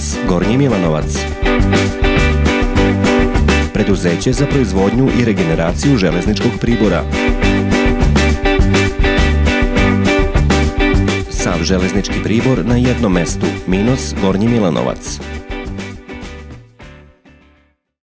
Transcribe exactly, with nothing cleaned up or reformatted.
minus Gornji Milanovac. Preduzeće za proizvodnju i regeneraciju železničkog pribora. Sav železnički pribor na jednom mestu, minus Gornji Milanovac.